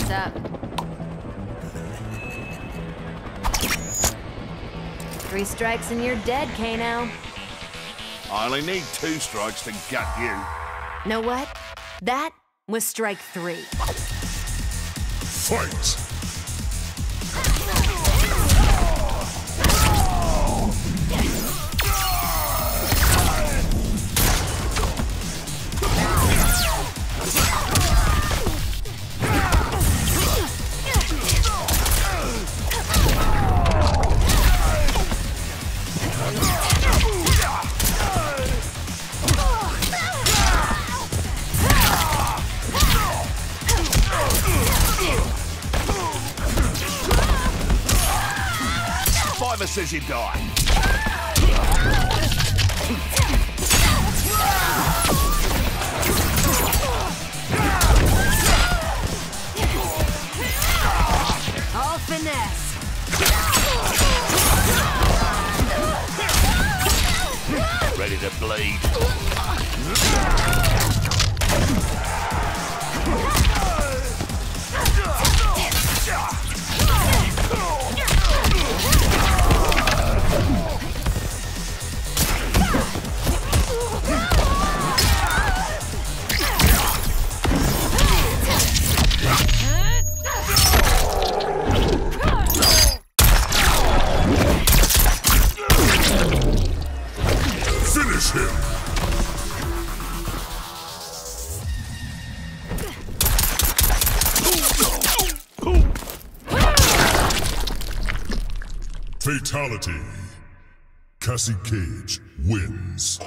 What's up? 3 strikes and you're dead, Kano. I only need 2 strikes to gut you. Know what? That was strike 3. Fight! Fiver says you die. All finesse. Ready to bleed. Finish him! Fatality. Cassie Cage wins.